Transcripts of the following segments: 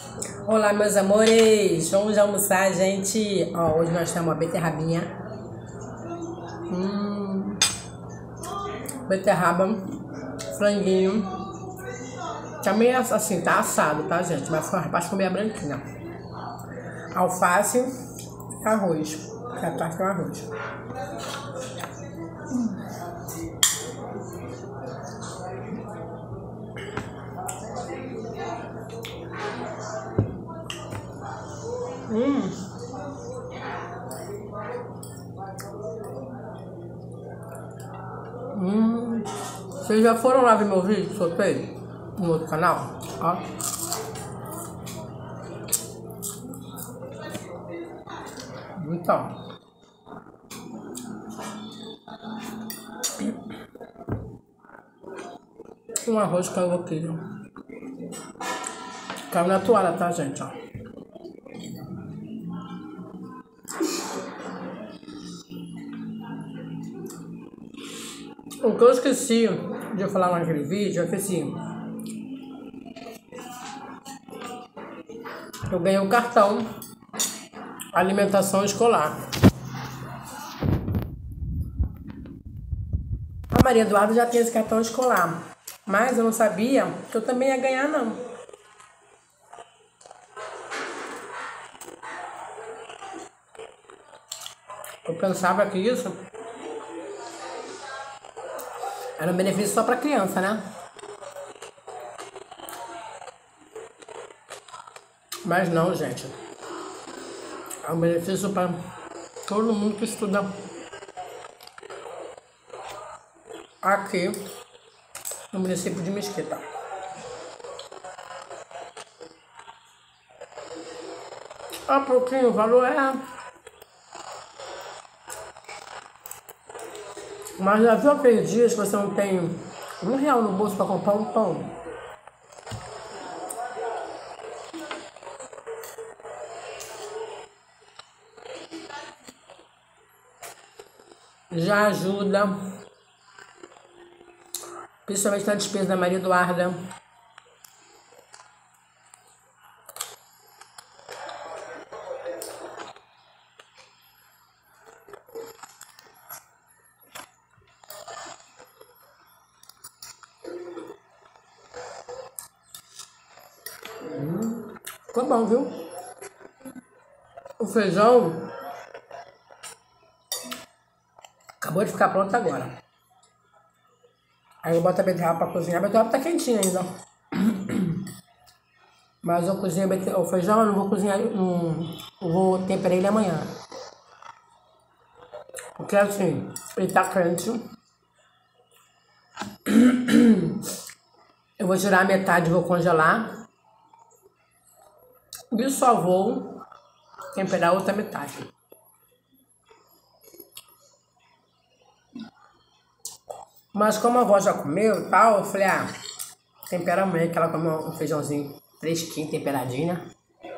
Olá, meus amores! Vamos almoçar, gente. Ó, hoje nós temos uma beterrabinha. Beterraba, franguinho. Também assim, tá assado, tá, gente? Mas foi rapaz comer a branquinha. Alface e arroz. Capaz com arroz. Vocês já foram lá ver meu vídeo? Soltei no outro canal, ó. Então, um arroz caiu. Caiu na toalha, tá, gente, ó. O que eu esqueci de falar naquele vídeo é que assim, eu ganhei um cartão alimentação escolar. A Maria Eduarda já tem esse cartão escolar, mas eu não sabia que eu também ia ganhar, não. Eu pensava que isso era um benefício só para criança, né? Mas não, gente. É um benefício para todo mundo que estuda aqui no município de Mesquita. Há pouquinho, o valor é... Mas já viu aqueles dias que você não tem R$1 no bolso para comprar um pão? Já ajuda, principalmente na despesa da Maria Eduarda. Ficou bom, viu? O feijão acabou de ficar pronto agora. Aí eu boto a beterraba pra cozinhar. A beterraba tá quentinha ainda. Mas eu cozinho o feijão, eu não vou cozinhar, não vou temperar ele amanhã. Porque assim, ele tá quente. Eu vou tirar a metade e vou congelar. E só vou temperar a outra metade. Mas como a avó já comeu e tal, eu falei, tempera amanhã que ela come um feijãozinho fresquinho, temperadinho, né?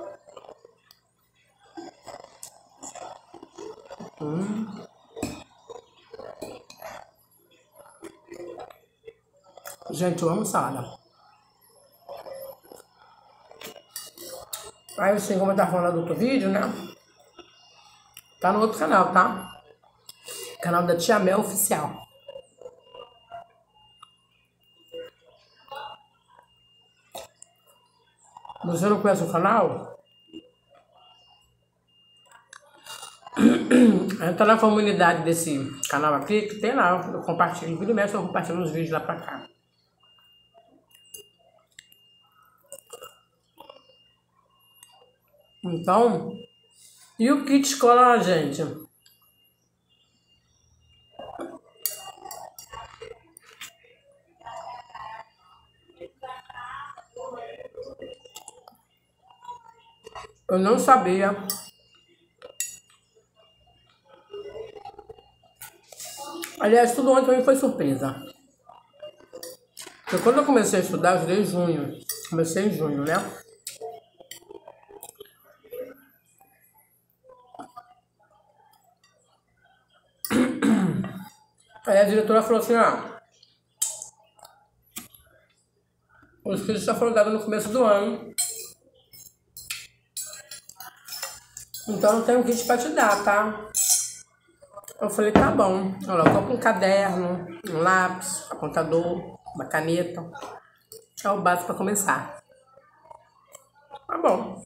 Gente, eu amo salada. Aí assim, como eu tava falando do outro vídeo, né? Tá no outro canal, tá? Canal da Tia Mel Oficial. Você não conhece o canal? Entra na comunidade desse canal aqui, que tem lá, eu compartilho, vira e mexe, eu compartilho uns vídeos lá pra cá. Então, e o kit escola, gente? Eu não sabia. Aliás, tudo ontem também foi surpresa. Porque quando eu comecei a estudar, eu estudei em junho. Comecei em junho, né? Aí a diretora falou assim, os filhos já foram dados no começo do ano. Então eu tenho um kit pra te dar, tá? Eu falei, tá bom. Olha, eu compro um caderno, um lápis, apontador, uma caneta. É o básico pra começar. Tá bom.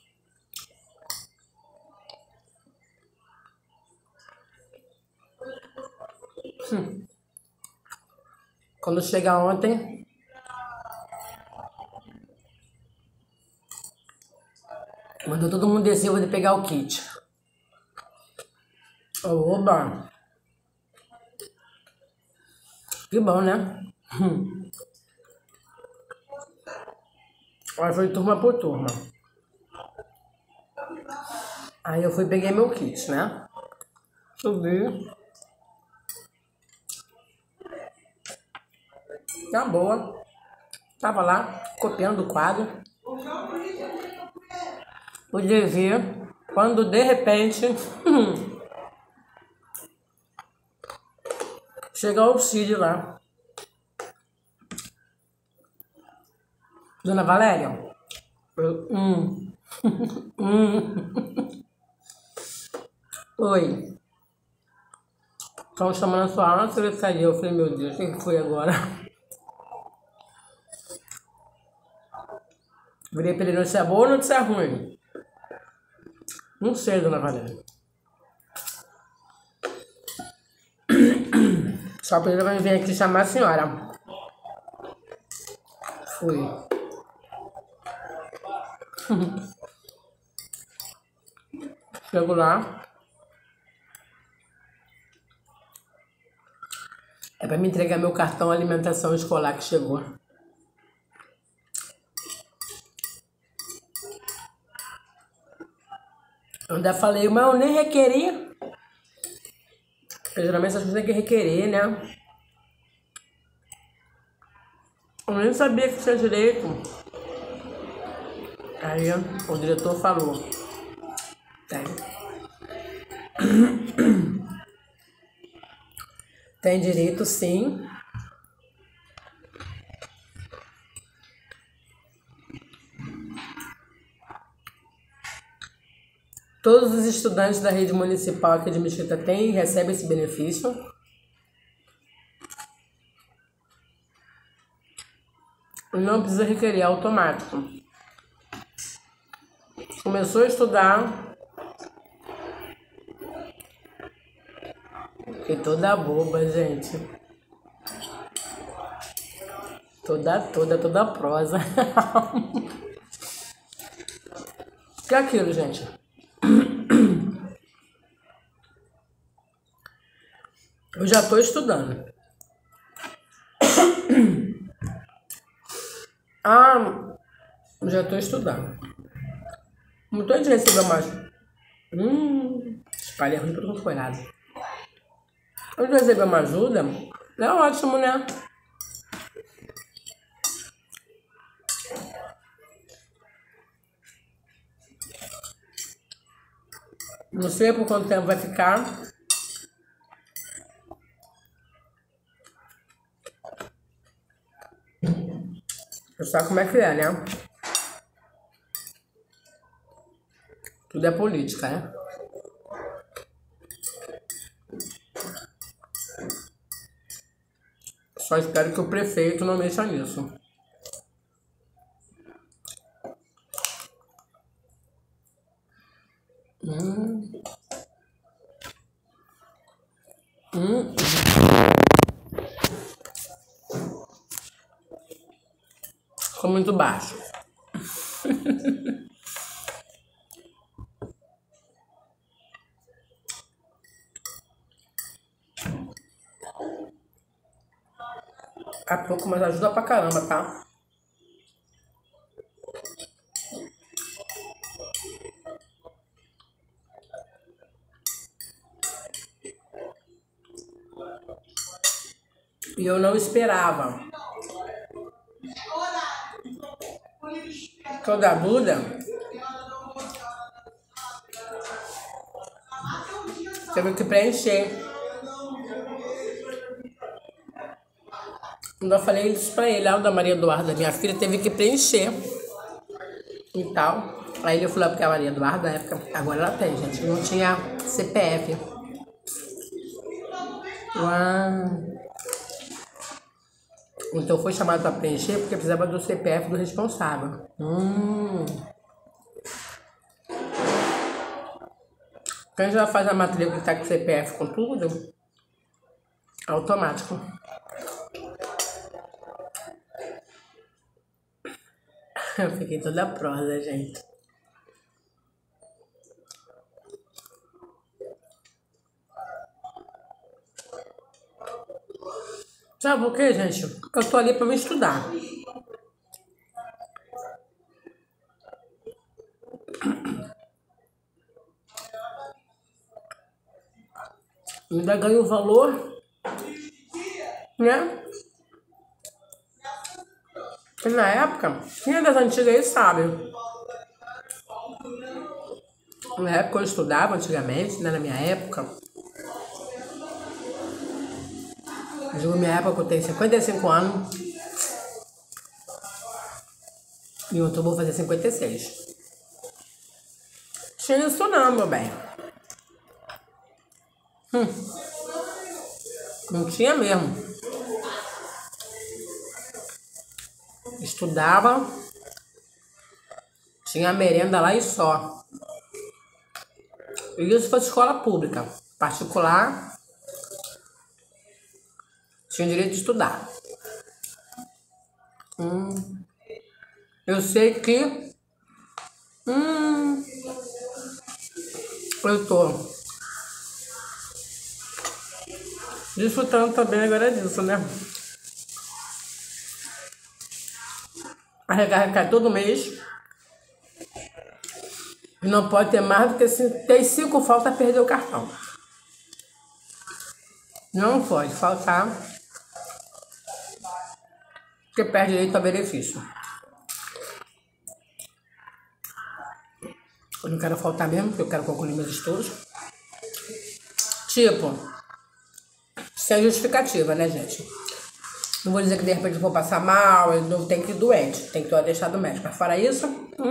Quando chega ontem, mandou todo mundo descer, eu vou pegar o kit. Oba! Que bom, né? Aí foi turma por turma. Aí eu fui peguei meu kit, né? Subi. Tá boa. Tava lá, copiando o quadro. Podia ver quando de repente chega o auxílio lá. Dona Valéria? Eu, Oi. Estão chamando a sua alma secretaria. Eu falei, meu Deus, o que foi agora? Virei pra ele, notícia boa ou notícia ruim? Não sei, Dona Valéria. Só pra ele vai vir aqui chamar a senhora. Fui. Chego lá. É pra me entregar meu cartão alimentação escolar que chegou. Eu ainda falei, mas eu nem requeri. Porque geralmente essas coisas tem que requerer, né? Eu nem sabia que tinha direito. Aí o diretor falou. Tem. Tem direito, sim. Todos os estudantes da rede municipal aqui de Mesquita têm e recebem esse benefício. E não precisa requerer, é automático. Começou a estudar. Fiquei toda boba, gente. Toda prosa. Que é aquilo, gente? Eu já tô estudando. Já tô estudando. Muita gente recebeu mais. Espalha ruim por todo coelhado. Eu receber uma ajuda, é ótimo, né? Não sei por quanto tempo vai ficar. Você sabe como é que é, né? Tudo é política, né? Só espero que o prefeito não mexa nisso. Ficou muito baixo. A pouco, mas ajuda pra caramba, tá? E eu não esperava. Toda Buda teve que preencher. Quando eu falei isso pra ele, a da Maria Eduarda, minha filha, teve que preencher. e tal. Aí ele falou porque a Maria Eduarda, na época, agora ela tem, gente, não tinha CPF. Então foi chamado para preencher porque precisava do CPF do responsável. Quem já faz a matrícula que tá com CPF com tudo, automático. Eu fiquei toda prosa, gente. Sabe por quê, gente? Eu tô ali pra me estudar. Ainda ganho o valor, né? E na época, quem é das antigas aí sabe. Na época eu estudava antigamente, né? Na minha época. Eu digo minha época, eu tenho 55 anos. Em outubro eu vou fazer 56. Tinha isso não, meu bem. Não tinha mesmo. Estudava, tinha merenda lá e só. E isso foi escola pública. Particular, tinha direito de estudar. Eu sei que eu tô desfrutando também agora disso, né? A recarga cai todo mês. E não pode ter mais do que tem 5 faltas, perder o cartão. Não pode faltar, porque perde direito a benefício. Eu não quero faltar mesmo, porque eu quero concluir meus estudos. Tipo, sem justificativa, né, gente? Não vou dizer que de repente eu vou passar mal, eu não tenho que ir doente, tem que ter deixado médico. Mas fora isso,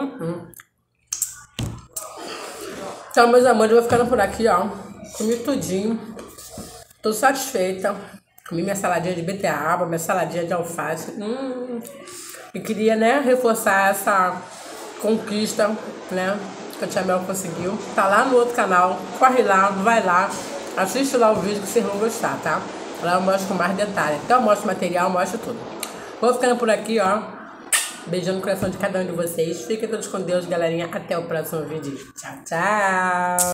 Então, meus amores, eu vou ficando por aqui, ó. Comi tudinho. Tô satisfeita. Comi minha saladinha de beterraba, minha saladinha de alface. E queria, né, reforçar essa conquista, né, que a Tia Mel conseguiu. Tá lá no outro canal. Corre lá, vai lá. Assiste lá o vídeo que vocês vão gostar, tá? Lá eu mostro com mais detalhes. Então eu mostro material, mostro tudo. Vou ficando por aqui, ó. Beijando no coração de cada um de vocês. Fiquem todos com Deus, galerinha. Até o próximo vídeo. Tchau, tchau.